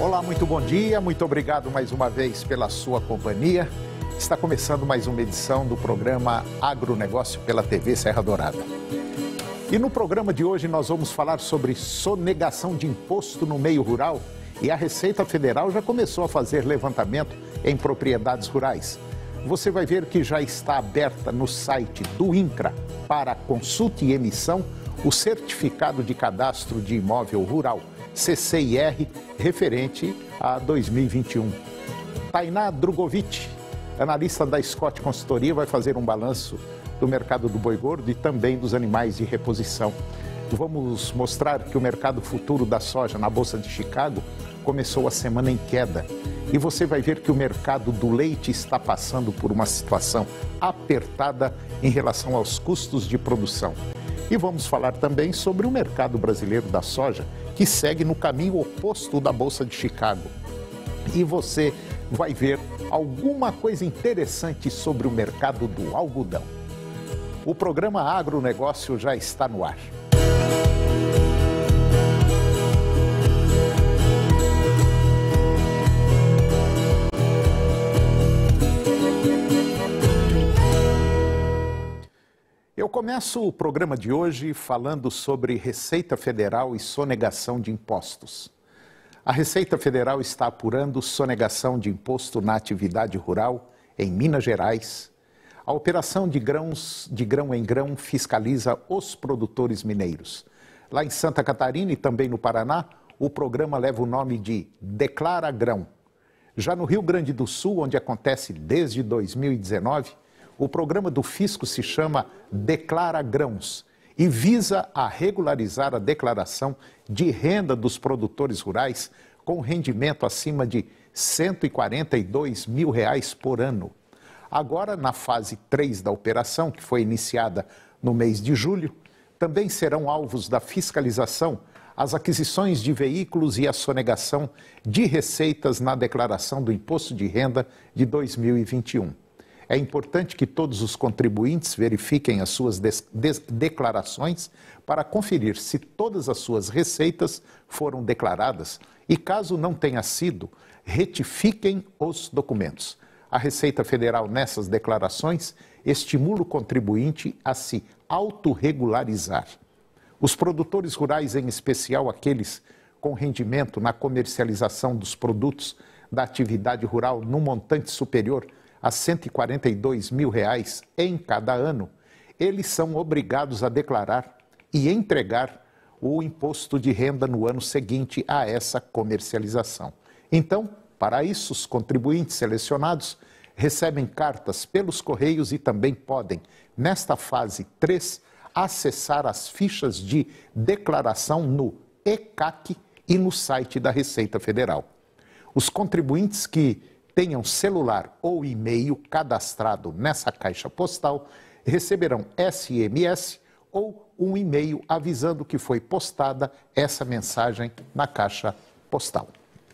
Olá, muito bom dia, muito obrigado mais uma vez pela sua companhia. Está começando mais uma edição do programa Agronegócio pela TV Serra Dourada. E no programa de hoje nós vamos falar sobre sonegação de imposto no meio rural e a Receita Federal já começou a fazer levantamento em propriedades rurais. Você vai ver que já está aberta no site do INCRA para consulta e emissão o Certificado de Cadastro de Imóvel Rural, CCIR, referente a 2021. Tainá Drogovic, analista da Scott Consultoria, vai fazer um balanço do mercado do boi gordo e também dos animais de reposição. Vamos mostrar que o mercado futuro da soja na Bolsa de Chicago começou a semana em queda. E você vai ver que o mercado do leite está passando por uma situação apertada em relação aos custos de produção. E vamos falar também sobre o mercado brasileiro da soja, que segue no caminho oposto da Bolsa de Chicago. E você vai ver alguma coisa interessante sobre o mercado do algodão. O programa Agronegócio já está no ar. Eu começo o programa de hoje falando sobre Receita Federal e sonegação de impostos. A Receita Federal está apurando sonegação de imposto na atividade rural em Minas Gerais. A operação de grão em grão fiscaliza os produtores mineiros. Lá em Santa Catarina e também no Paraná, o programa leva o nome de Declara Grão. Já no Rio Grande do Sul, onde acontece desde 2019, o programa do Fisco se chama Declara Grãos e visa a regularizar a declaração de renda dos produtores rurais com rendimento acima de R$ 142 mil por ano. Agora, na fase 3 da operação, que foi iniciada no mês de julho, também serão alvos da fiscalização as aquisições de veículos e a sonegação de receitas na declaração do Imposto de Renda de 2021. É importante que todos os contribuintes verifiquem as suas declarações para conferir se todas as suas receitas foram declaradas e, caso não tenha sido, retifiquem os documentos. A Receita Federal, nessas declarações, estimula o contribuinte a se autorregularizar. Os produtores rurais, em especial aqueles com rendimento na comercialização dos produtos da atividade rural no montante superior a R$ 142 mil em cada ano, eles são obrigados a declarar e entregar o imposto de renda no ano seguinte a essa comercialização. Então, para isso, os contribuintes selecionados recebem cartas pelos correios e também podem, nesta fase 3, acessar as fichas de declaração no ECAC e no site da Receita Federal. Os contribuintes que tenham celular ou e-mail cadastrado nessa caixa postal receberão SMS ou um e-mail avisando que foi postada essa mensagem na caixa postal.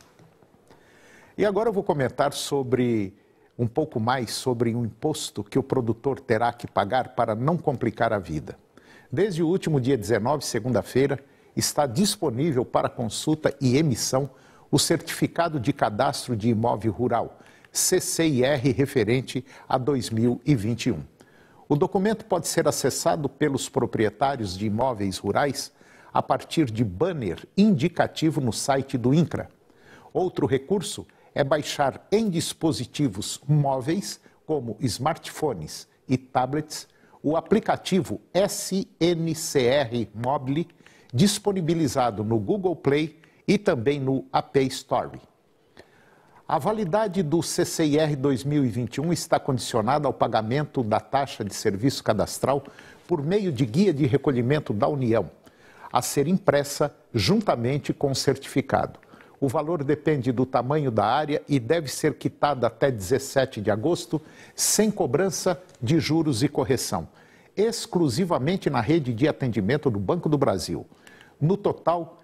E agora eu vou comentar um pouco mais sobre um imposto que o produtor terá que pagar para não complicar a vida. Desde o último dia 19, segunda-feira, está disponível para consulta e emissão o Certificado de Cadastro de Imóvel Rural, CCIR, referente a 2021. O documento pode ser acessado pelos proprietários de imóveis rurais a partir de banner indicativo no site do INCRA. Outro recurso é baixar em dispositivos móveis, como smartphones e tablets, o aplicativo SNCR Mobile, disponibilizado no Google Play e também no App Store. A validade do CCIR 2021 está condicionada ao pagamento da taxa de serviço cadastral por meio de guia de recolhimento da União, a ser impressa juntamente com o certificado. O valor depende do tamanho da área e deve ser quitado até 17 de agosto, sem cobrança de juros e correção, exclusivamente na rede de atendimento do Banco do Brasil. No total,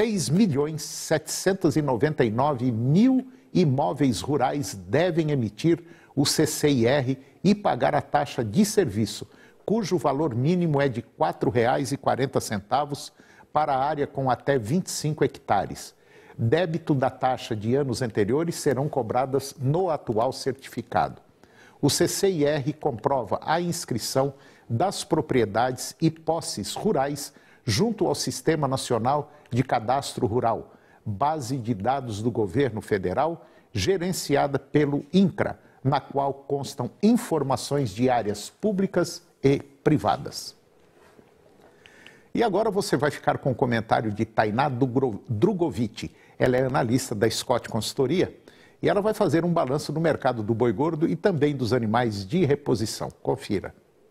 6.799.000 imóveis rurais devem emitir o CCIR e pagar a taxa de serviço, cujo valor mínimo é de R$ 4,40 para a área com até 25 hectares. débito da taxa de anos anteriores serão cobradas no atual certificado. O CCIR comprova a inscrição das propriedades e posses rurais junto ao Sistema Nacional de Cadastro Rural, base de dados do governo federal, gerenciada pelo INCRA, na qual constam informações de áreas públicas e privadas. E agora você vai ficar com o comentário de Tainá Drugovich. Ela é analista da Scott Consultoria e ela vai fazer um balanço do mercado do boi gordo e também dos animais de reposição. Confira.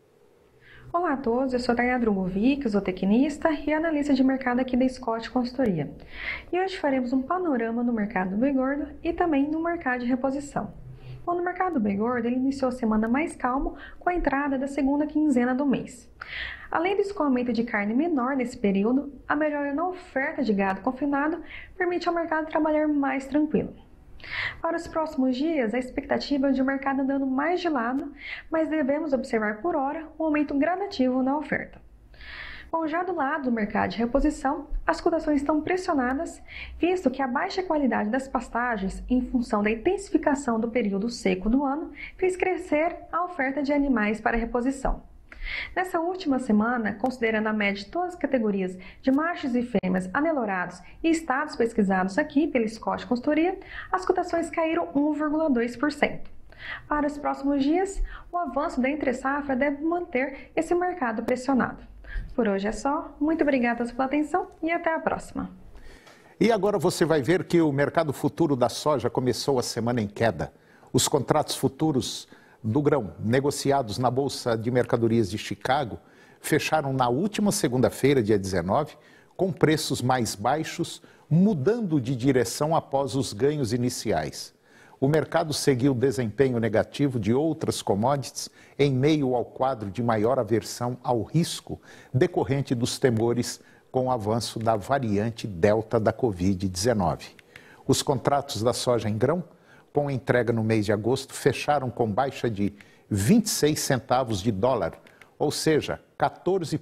Olá a todos, eu sou a Tainá Drugovich, zootecnista e analista de mercado aqui da Scott Consultoria. E hoje faremos um panorama no mercado do boi gordo e também no mercado de reposição. Bom, no mercado do boi gordo, ele iniciou a semana mais calmo com a entrada da segunda quinzena do mês. Além do escoamento de carne menor nesse período, a melhora na oferta de gado confinado permite ao mercado trabalhar mais tranquilo. Para os próximos dias, a expectativa é de o mercado andando mais de lado, mas devemos observar por hora um aumento gradativo na oferta. Bom, já do lado do mercado de reposição, as cotações estão pressionadas, visto que a baixa qualidade das pastagens, em função da intensificação do período seco do ano, fez crescer a oferta de animais para reposição. Nessa última semana, considerando a média de todas as categorias de machos e fêmeas anelorados e estados pesquisados aqui pela Scott Consultoria, as cotações caíram 1,2%. Para os próximos dias, o avanço da entre-safra deve manter esse mercado pressionado. Por hoje é só. Muito obrigada pela atenção e até a próxima. E agora você vai ver que o mercado futuro da soja começou a semana em queda. Os contratos futuros do grão, negociados na Bolsa de Mercadorias de Chicago, fecharam na última segunda-feira, dia 19, com preços mais baixos, mudando de direção após os ganhos iniciais. O mercado seguiu o desempenho negativo de outras commodities em meio ao quadro de maior aversão ao risco decorrente dos temores com o avanço da variante Delta da Covid-19. Os contratos da soja em grão, com entrega no mês de agosto, fecharam com baixa de 26 centavos de dólar, ou seja, 14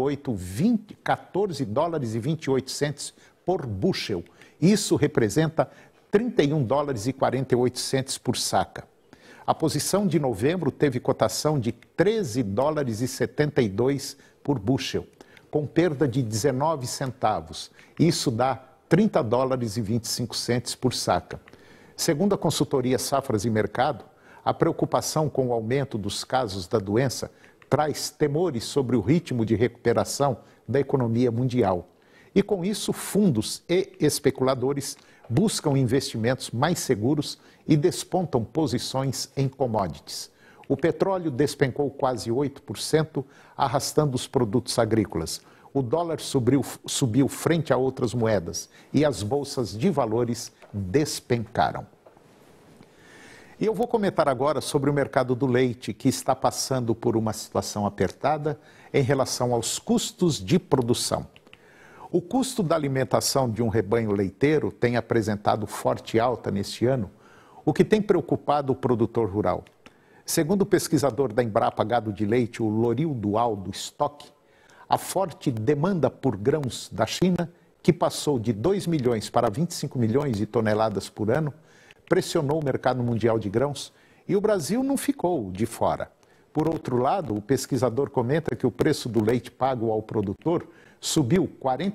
dólares e 28 centes por bushel. Isso representa 31 dólares e 48 centes por saca. A posição de novembro teve cotação de 13 dólares e 72 por bushel, com perda de 19 centavos. Isso dá 30 dólares e 25 centes por saca. Segundo a consultoria Safras e Mercado, a preocupação com o aumento dos casos da doença traz temores sobre o ritmo de recuperação da economia mundial. E com isso, fundos e especuladores buscam investimentos mais seguros e despontam posições em commodities. O petróleo despencou quase 8%, arrastando os produtos agrícolas. O dólar subiu frente a outras moedas e as bolsas de valores despencaram. E eu vou comentar agora sobre o mercado do leite, que está passando por uma situação apertada em relação aos custos de produção. O custo da alimentação de um rebanho leiteiro tem apresentado forte alta neste ano, o que tem preocupado o produtor rural. Segundo o pesquisador da Embrapa Gado de Leite, o Lorildo Aldo Stock, a forte demanda por grãos da China, que passou de 2 milhões para 25 milhões de toneladas por ano, pressionou o mercado mundial de grãos e o Brasil não ficou de fora. Por outro lado, o pesquisador comenta que o preço do leite pago ao produtor subiu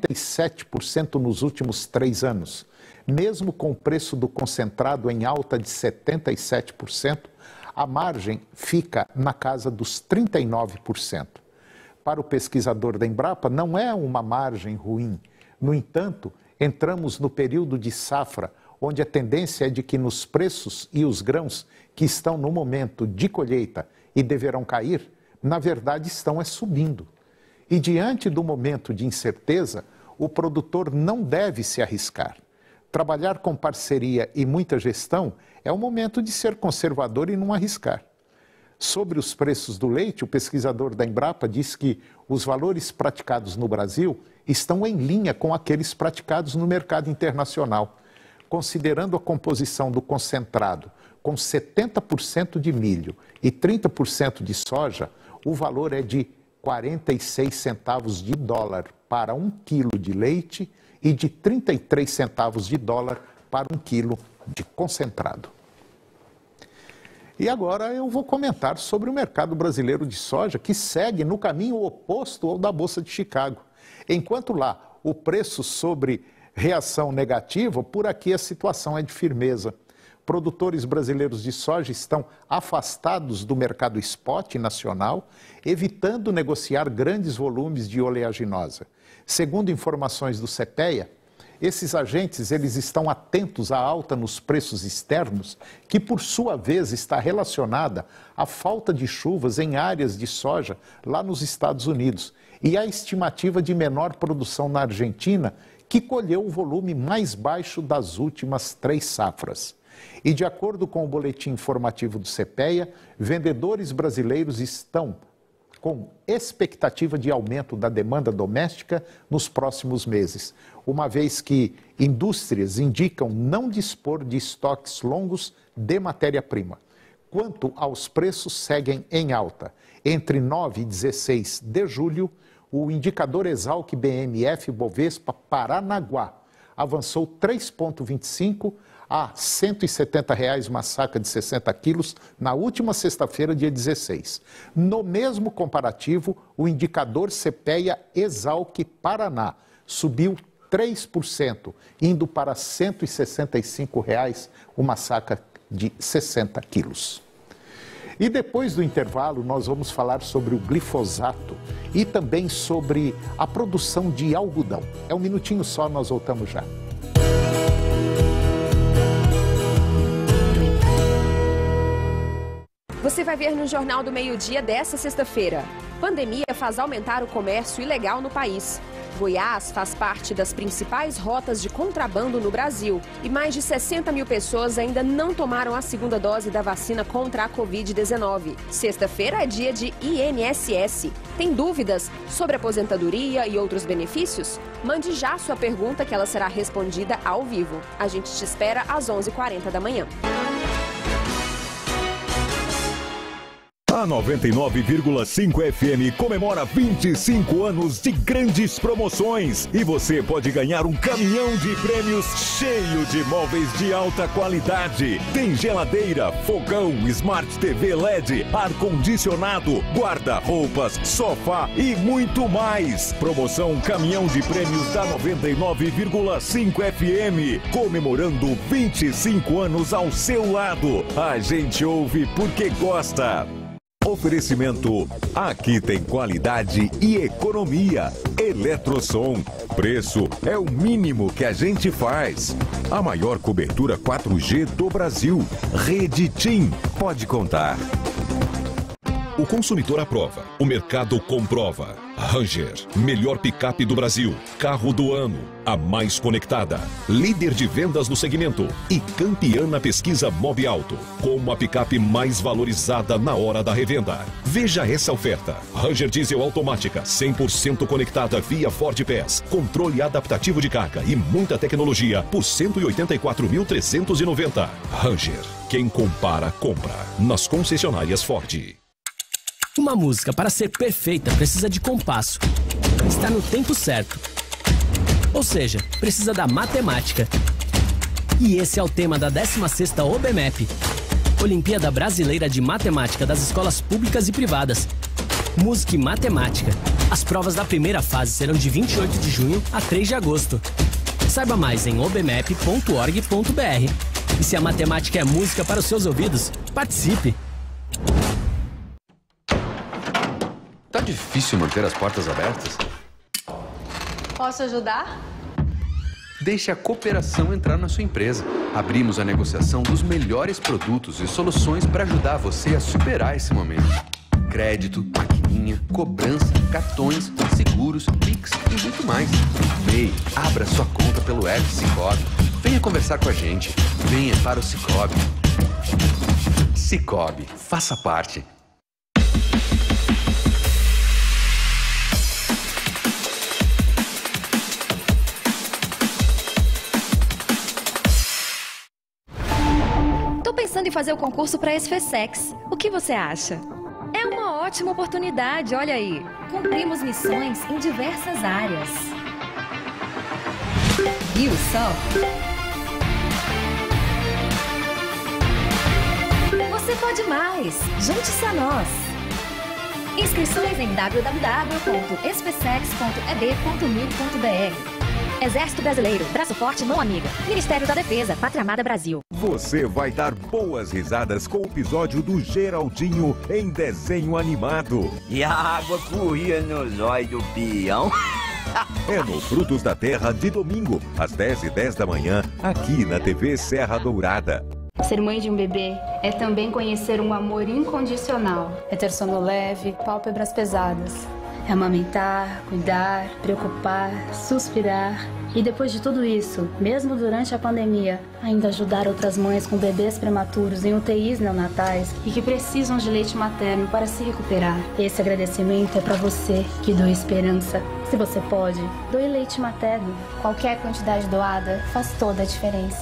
47% nos últimos 3 anos. Mesmo com o preço do concentrado em alta de 77%, a margem fica na casa dos 39%. Para o pesquisador da Embrapa, não é uma margem ruim. No entanto, entramos no período de safra, onde a tendência é de que nos preços e os grãos que estão no momento de colheita e deverão cair, na verdade estão subindo. E diante do momento de incerteza, o produtor não deve se arriscar. Trabalhar com parceria e muita gestão é o momento de ser conservador e não arriscar. Sobre os preços do leite, o pesquisador da Embrapa diz que os valores praticados no Brasil estão em linha com aqueles praticados no mercado internacional. Considerando a composição do concentrado com 70% de milho e 30% de soja, o valor é de 46 centavos de dólar para 1 quilo de leite e de 33 centavos de dólar para 1 quilo de concentrado. E agora eu vou comentar sobre o mercado brasileiro de soja, que segue no caminho oposto ao da Bolsa de Chicago. Enquanto lá o preço sobre reação negativa, por aqui a situação é de firmeza. Produtores brasileiros de soja estão afastados do mercado spot nacional, evitando negociar grandes volumes de oleaginosa. Segundo informações do CPEA, esses agentes eles estão atentos à alta nos preços externos, que por sua vez está relacionada à falta de chuvas em áreas de soja lá nos Estados Unidos e à estimativa de menor produção na Argentina, que colheu o volume mais baixo das últimas 3 safras. E de acordo com o boletim informativo do CPEA, vendedores brasileiros estão com expectativa de aumento da demanda doméstica nos próximos meses, uma vez que indústrias indicam não dispor de estoques longos de matéria-prima. Quanto aos preços, seguem em alta. Entre 9 e 16 de julho, o indicador Exalc BMF Bovespa Paranaguá avançou 3,25 a R$ 170 uma saca de 60 quilos na última sexta-feira, dia 16. No mesmo comparativo, o indicador CPEA Exalc Paraná subiu 3%, indo para R$ 165 uma saca de 60 quilos. E depois do intervalo, nós vamos falar sobre o glifosato e também sobre a produção de algodão. É um minutinho só, nós voltamos já. Você vai ver no Jornal do Meio-Dia desta sexta-feira. Pandemia faz aumentar o comércio ilegal no país. Goiás faz parte das principais rotas de contrabando no Brasil. E mais de 60 mil pessoas ainda não tomaram a segunda dose da vacina contra a Covid-19. Sexta-feira é dia de INSS. Tem dúvidas sobre aposentadoria e outros benefícios? Mande já sua pergunta que ela será respondida ao vivo. A gente te espera às 11h40 da manhã. A 99,5 FM comemora 25 anos de grandes promoções e você pode ganhar um caminhão de prêmios cheio de móveis de alta qualidade. Tem geladeira, fogão, Smart TV LED, ar-condicionado, guarda-roupas, sofá e muito mais. Promoção Caminhão de Prêmios da 99,5 FM, comemorando 25 anos ao seu lado. A gente ouve porque gosta. Oferecimento, aqui tem qualidade e economia. Eletrosom, preço é o mínimo que a gente faz. A maior cobertura 4G do Brasil. Rede TIM, pode contar. O consumidor aprova, o mercado comprova. Ranger, melhor picape do Brasil, carro do ano, a mais conectada, líder de vendas no segmento e campeã na pesquisa Mobiauto, como a picape mais valorizada na hora da revenda. Veja essa oferta. Ranger Diesel automática, 100% conectada via Ford Pass, controle adaptativo de carga e muita tecnologia por R$ 184.390. Ranger, quem compara, compra. Nas concessionárias Ford. Uma música, para ser perfeita, precisa de compasso. Está no tempo certo. Ou seja, precisa da matemática. E esse é o tema da 16ª OBMEP, Olimpíada Brasileira de Matemática das Escolas Públicas e Privadas. Música e Matemática. As provas da primeira fase serão de 28 de junho a 3 de agosto. Saiba mais em obmep.org.br. E se a matemática é música para os seus ouvidos, participe! Tá difícil manter as portas abertas? Posso ajudar? Deixe a cooperação entrar na sua empresa. Abrimos a negociação dos melhores produtos e soluções para ajudar você a superar esse momento. Crédito, maquininha, cobrança, cartões, seguros, Pix e muito mais. MEI, abra sua conta pelo app Sicoob. Venha conversar com a gente. Venha para o Sicoob. Sicoob, faça parte. Tô pensando em fazer o concurso para a SFSEX. O que você acha? É uma ótima oportunidade, olha aí. Cumprimos missões em diversas áreas. viu só? Você pode mais! Junte-se a nós! Inscrições em www.espsex.ed.mil.br. Exército Brasileiro, Braço Forte, Mão Amiga. Ministério da Defesa, Pátria Amada Brasil. Você vai dar boas risadas com o episódio do Geraldinho em desenho animado. E a água corria nos olhos do peão. É no Frutos da Terra de domingo, às 10h10 da manhã, aqui na TV Serra Dourada. Ser mãe de um bebê é também conhecer um amor incondicional. É ter sono leve, pálpebras pesadas. É amamentar, cuidar, preocupar, suspirar. E depois de tudo isso, mesmo durante a pandemia, ainda ajudar outras mães com bebês prematuros em UTIs neonatais e que precisam de leite materno para se recuperar. Esse agradecimento é para você que doa esperança. Se você pode, doe leite materno. Qualquer quantidade doada faz toda a diferença.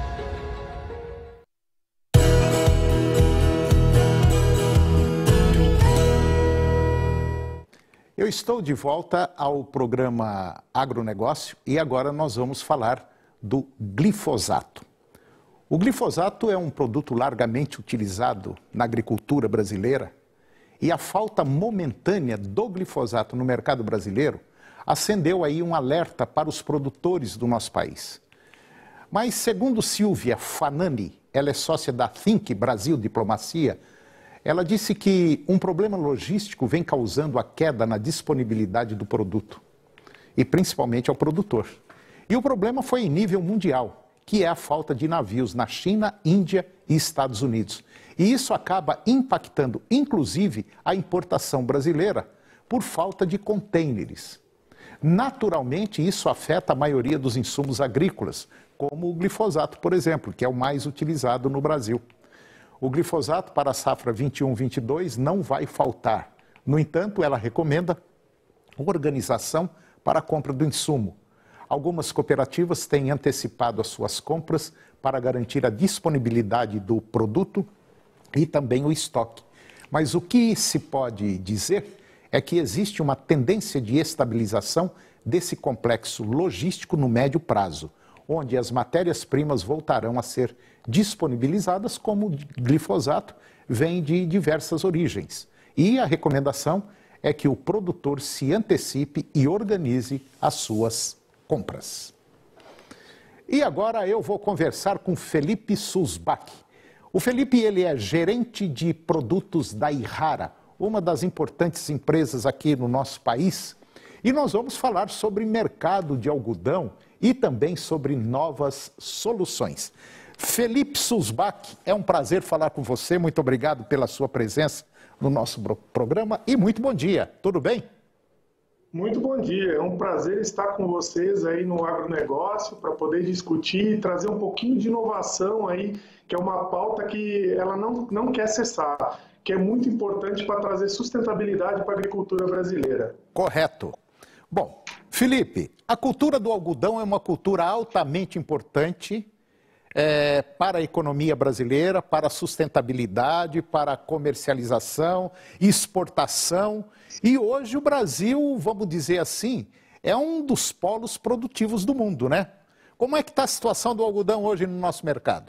Eu estou de volta ao programa Agronegócio e agora nós vamos falar do glifosato. O glifosato é um produto largamente utilizado na agricultura brasileira e a falta momentânea do glifosato no mercado brasileiro acendeu aí um alerta para os produtores do nosso país. Mas segundo Silvia Fanani, ela é sócia da Think Brasil Diplomacia, ela disse que um problema logístico vem causando a queda na disponibilidade do produto, e principalmente ao produtor. E o problema foi em nível mundial, que é a falta de navios na China, Índia e Estados Unidos. E isso acaba impactando, inclusive, a importação brasileira por falta de contêineres. Naturalmente, isso afeta a maioria dos insumos agrícolas, como o glifosato, por exemplo, que é o mais utilizado no Brasil. O glifosato para a safra 21-22 não vai faltar. No entanto, ela recomenda organização para a compra do insumo. Algumas cooperativas têm antecipado as suas compras para garantir a disponibilidade do produto e também o estoque. Mas o que se pode dizer é que existe uma tendência de estabilização desse complexo logístico no médio prazo, onde as matérias-primas voltarão a ser disponibilizadas, como o glifosato vem de diversas origens. E a recomendação é que o produtor se antecipe e organize as suas compras. E agora eu vou conversar com Felipe Susbach. O Felipe, ele é gerente de produtos da Irrara, uma das importantes empresas aqui no nosso país. E nós vamos falar sobre mercado de algodão e também sobre novas soluções. Felipe Susbach, é um prazer falar com você. Muito obrigado pela sua presença no nosso programa e muito bom dia. Tudo bem? Muito bom dia. É um prazer estar com vocês aí no agronegócio para poder discutir e trazer um pouquinho de inovação aí, que é uma pauta que ela não quer cessar, que é muito importante para trazer sustentabilidade para a agricultura brasileira. Correto. Bom, Felipe, a cultura do algodão é uma cultura altamente importante para a economia brasileira, para a sustentabilidade, para a comercialização, exportação. E hoje o Brasil, vamos dizer assim, é um dos polos produtivos do mundo, né? Como é que está a situação do algodão hoje no nosso mercado?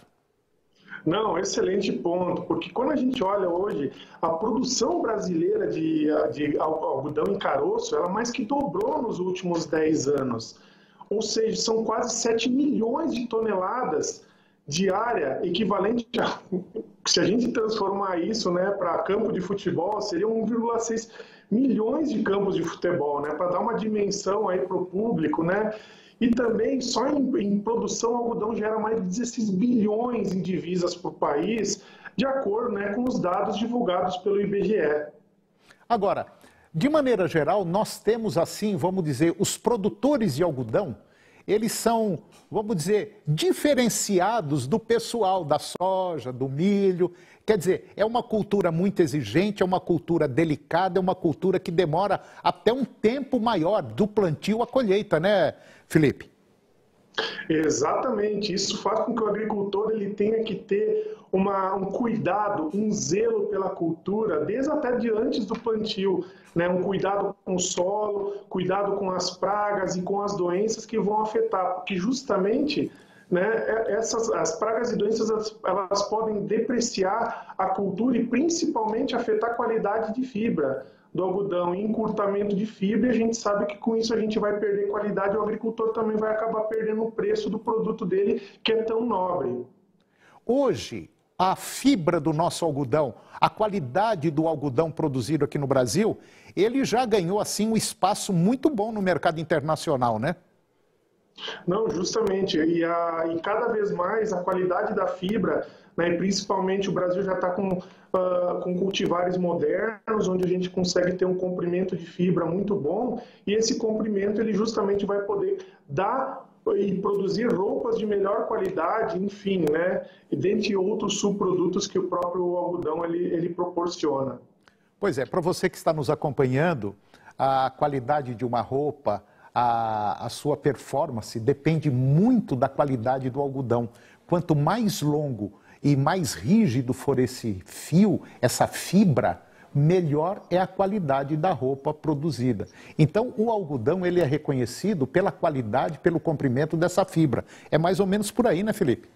Não, excelente ponto, porque quando a gente olha hoje, a produção brasileira de algodão em caroço, ela mais que dobrou nos últimos 10 anos. Ou seja, são quase 7 milhões de toneladas diária, equivalente a, se a gente transformar isso, né, para campo de futebol, seria 1,6 milhões de campos de futebol, né, para dar uma dimensão aí para o público, né? E também, só em produção, o algodão gera mais de 16 bilhões em divisas por país, de acordo, né, com os dados divulgados pelo IBGE. Agora, de maneira geral, nós temos assim, vamos dizer, os produtores de algodão, eles são, vamos dizer, diferenciados do pessoal da soja, do milho. Quer dizer, é uma cultura muito exigente, é uma cultura delicada, é uma cultura que demora até um tempo maior do plantio à colheita, né, Felipe? Exatamente, isso faz com que o agricultor ele tenha que ter um cuidado, um zelo pela cultura, desde até de antes do plantio, né? Um cuidado com o solo, cuidado com as pragas e com as doenças que vão afetar, porque justamente, né, as pragas e doenças elas podem depreciar a cultura e principalmente afetar a qualidade de fibra do algodão e encurtamento de fibra, e a gente sabe que com isso a gente vai perder qualidade e o agricultor também vai acabar perdendo o preço do produto dele, que é tão nobre. Hoje, a fibra do nosso algodão, a qualidade do algodão produzido aqui no Brasil, ele já ganhou assim um espaço muito bom no mercado internacional, né? Não, justamente, e cada vez mais a qualidade da fibra, né, e principalmente o Brasil já está com cultivares modernos, onde a gente consegue ter um comprimento de fibra muito bom, e esse comprimento ele justamente vai poder dar e produzir roupas de melhor qualidade, enfim, né, e dentre outros subprodutos que o próprio algodão ele proporciona. Pois é, para você que está nos acompanhando, a qualidade de uma roupa, a sua performance depende muito da qualidade do algodão. Quanto mais longo e mais rígido for esse fio, essa fibra, melhor é a qualidade da roupa produzida. Então, o algodão ele é reconhecido pela qualidade, pelo comprimento dessa fibra. É mais ou menos por aí, né, Felipe?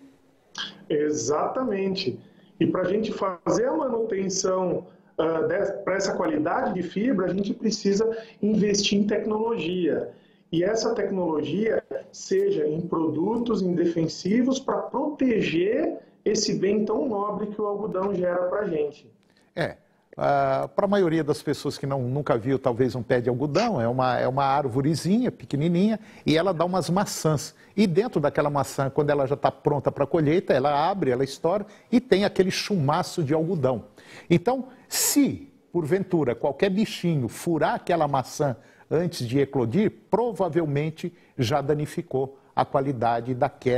Exatamente. E para a gente fazer a manutenção para essa qualidade de fibra, a gente precisa investir em tecnologia. E essa tecnologia seja em produtos indefensivos para proteger esse bem tão nobre que o algodão gera para a gente. Para a maioria das pessoas que nunca viu talvez um pé de algodão, é uma árvorezinha pequenininha e ela dá umas maçãs. E dentro daquela maçã, quando ela já está pronta para a colheita, ela abre, ela estoura e tem aquele chumaço de algodão. Então, se porventura qualquer bichinho furar aquela maçã antes de eclodir, provavelmente já danificou a qualidade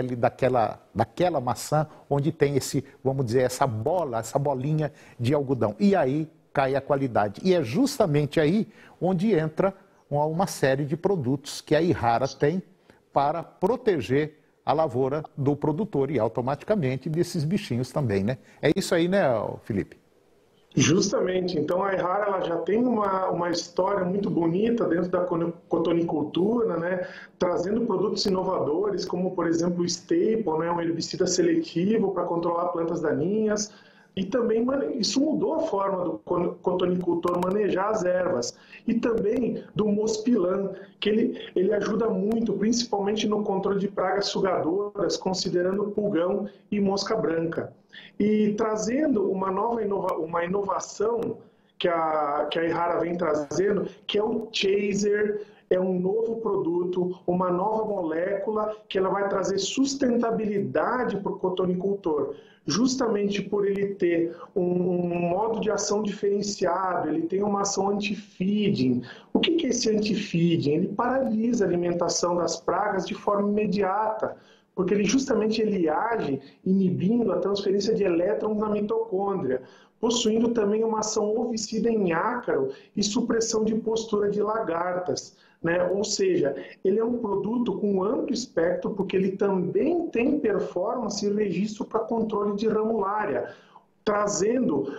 daquela maçã onde tem vamos dizer, essa bolinha de algodão. E aí cai a qualidade. E é justamente aí onde entra uma série de produtos que a Irrara tem para proteger a lavoura do produtor e automaticamente desses bichinhos também, né? É isso aí, né, Felipe? Justamente, então a Irrara ela já tem uma história muito bonita dentro da cotonicultura, né? Trazendo produtos inovadores, como por exemplo o Staple, né? Um herbicida seletivo para controlar plantas daninhas. E também isso mudou a forma do cotonicultor manejar as ervas. E também do Mospilan, que ele ajuda muito, principalmente no controle de pragas sugadoras, considerando pulgão e mosca branca. E trazendo uma inovação que a Irrara vem trazendo, que é o Chaser, é um novo produto, uma nova molécula que ela vai trazer sustentabilidade para o cotonicultor. Justamente por ele ter um modo de ação diferenciado, ele tem uma ação anti-feeding. O que é esse anti-feeding? Ele paralisa a alimentação das pragas de forma imediata, porque ele age inibindo a transferência de elétrons na mitocôndria, possuindo também uma ação ovicida em ácaro e supressão de postura de lagartas. Né? Ou seja, ele é um produto com amplo espectro, porque ele também tem performance e registro para controle de ramulária, trazendo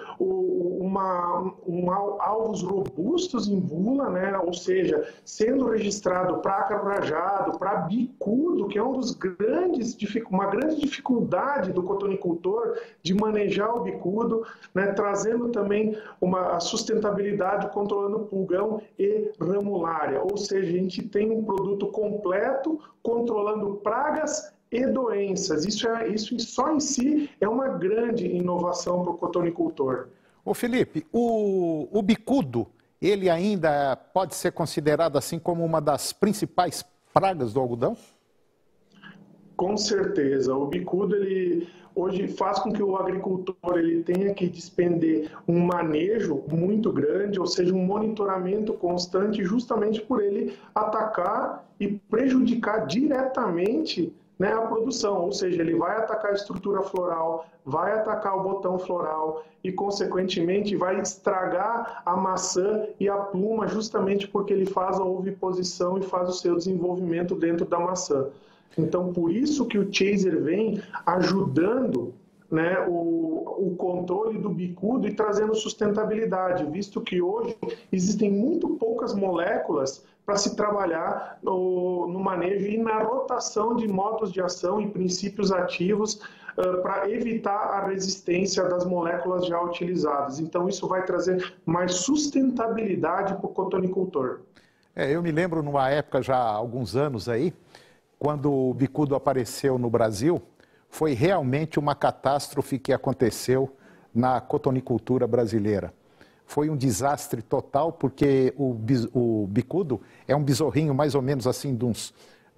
alvos robustos em bula, né? Ou seja, sendo registrado para ácaro rajado, para bicudo, que é uma grande dificuldade do cotonicultor de manejar o bicudo, né? Trazendo também a sustentabilidade controlando pulgão e ramulária. Ou seja, a gente tem um produto completo controlando pragas e doenças. Isso só em si é uma grande inovação para o cotonicultor. Ô Felipe, o bicudo, ele ainda pode ser considerado assim como uma das principais pragas do algodão? Com certeza. O bicudo, ele hoje faz com que o agricultor ele tenha que despender um manejo muito grande, ou seja, um monitoramento constante, justamente por ele atacar e prejudicar diretamente, né, a produção, ou seja, ele vai atacar a estrutura floral, vai atacar o botão floral e, consequentemente, vai estragar a maçã e a pluma, justamente porque ele faz a oviposição e faz o seu desenvolvimento dentro da maçã. Então, por isso que o Chaser vem ajudando, né, o controle do bicudo e trazendo sustentabilidade, visto que hoje existem muito poucas moléculas para se trabalhar no manejo e na rotação de modos de ação e princípios ativos para evitar a resistência das moléculas já utilizadas. Então, isso vai trazer mais sustentabilidade para o cotonicultor. Eu me lembro numa época, já há alguns anos aí, quando o bicudo apareceu no Brasil, foi realmente uma catástrofe que aconteceu na cotonicultura brasileira. Foi um desastre total, porque o bicudo é um besorrinho mais ou menos assim de uns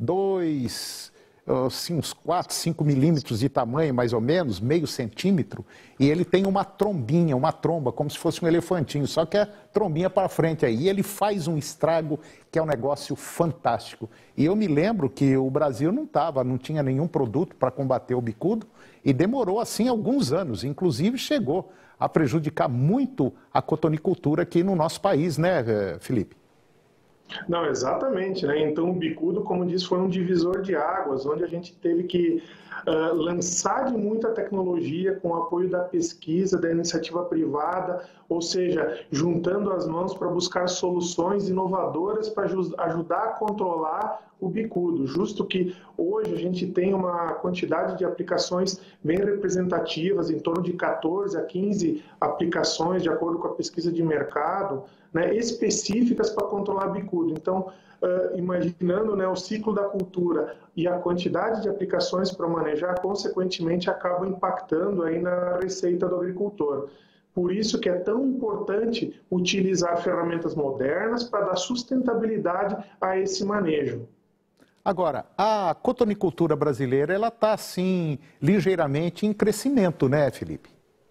4, 5 milímetros de tamanho, mais ou menos, meio centímetro, e ele tem uma trombinha, uma tromba, como se fosse um elefantinho, só que é trombinha para frente aí, e ele faz um estrago que é um negócio fantástico. E eu me lembro que o Brasil não tinha nenhum produto para combater o bicudo, e demorou assim alguns anos, inclusive chegou a prejudicar muito a cotonicultura aqui no nosso país, né, Felipe? Não, exatamente, né? Então o bicudo, como disse, foi um divisor de águas, onde a gente teve que lançar de muita tecnologia com o apoio da pesquisa, da iniciativa privada, ou seja, juntando as mãos para buscar soluções inovadoras para ajudar a controlar o bicudo. Justo que hoje a gente tem uma quantidade de aplicações bem representativas, em torno de 14 a 15 aplicações, de acordo com a pesquisa de mercado, né, específicas para controlar bicudo. Então, imaginando, né, o ciclo da cultura e a quantidade de aplicações para manejar, consequentemente, acaba impactando aí na receita do agricultor. Por isso que é tão importante utilizar ferramentas modernas para dar sustentabilidade a esse manejo. Agora, a cotonicultura brasileira, ela está, assim, ligeiramente em crescimento, né, Felipe?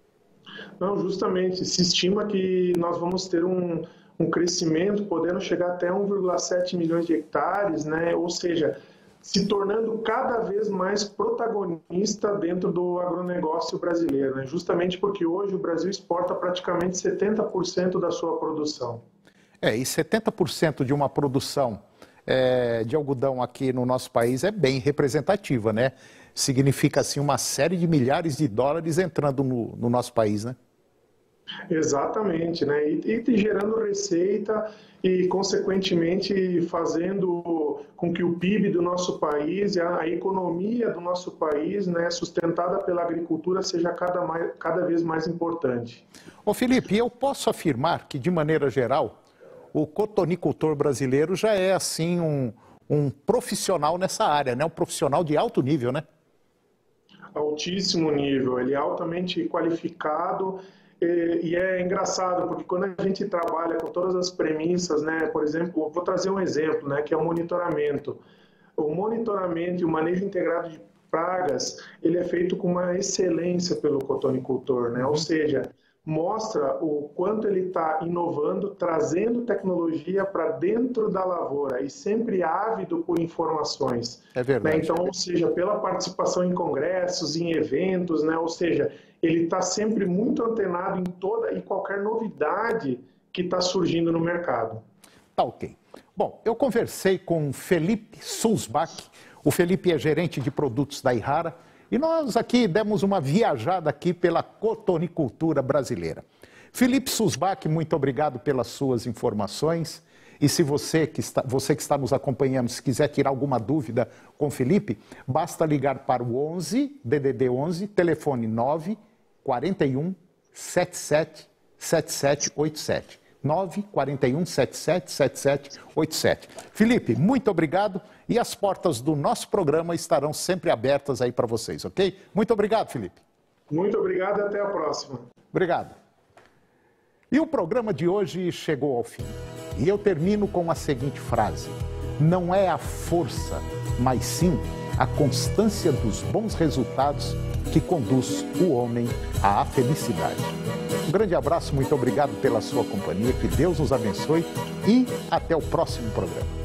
Não, justamente. Se estima que nós vamos ter um crescimento podendo chegar até 1,7 milhões de hectares, né? Ou seja, se tornando cada vez mais protagonista dentro do agronegócio brasileiro, né? Justamente porque hoje o Brasil exporta praticamente 70% da sua produção. E 70% de uma produção de algodão aqui no nosso país é bem representativa, né? Significa, assim, uma série de milhares de dólares entrando no nosso país, né? Exatamente, né? E gerando receita e, consequentemente, fazendo com que o PIB do nosso país, a economia do nosso país, né, sustentada pela agricultura, seja cada vez mais importante. Ô Felipe, eu posso afirmar que, de maneira geral, o cotonicultor brasileiro já é, assim, um profissional nessa área, né? Um profissional de alto nível, né? Altíssimo nível, ele é altamente qualificado. E é engraçado, porque quando a gente trabalha com todas as premissas, né, por exemplo, vou trazer um exemplo, né, que é o monitoramento. O monitoramento e o manejo integrado de pragas, ele é feito com uma excelência pelo cotonicultor, né? Ou seja, mostra o quanto ele está inovando, trazendo tecnologia para dentro da lavoura e sempre ávido por informações. É verdade. Né? Então, ou seja, pela participação em congressos, em eventos, né? Ou seja, ele está sempre muito antenado em toda e qualquer novidade que está surgindo no mercado. Tá ok. Bom, eu conversei com o Felipe Sulzbach. O Felipe é gerente de produtos da Yara. E nós aqui demos uma viajada aqui pela cotonicultura brasileira. Felipe Sulzbach, muito obrigado pelas suas informações. E se você que está nos acompanhando, se quiser tirar alguma dúvida com o Felipe, basta ligar para o 11, DDD 11, telefone 941 77 7787. 941 77 7787. Felipe, muito obrigado e as portas do nosso programa estarão sempre abertas aí para vocês, ok? Muito obrigado, Felipe. Muito obrigado e até a próxima. Obrigado. E o programa de hoje chegou ao fim. E eu termino com a seguinte frase: não é a força, mas sim a constância dos bons resultados que conduz o homem à felicidade. Um grande abraço, muito obrigado pela sua companhia, que Deus nos abençoe e até o próximo programa.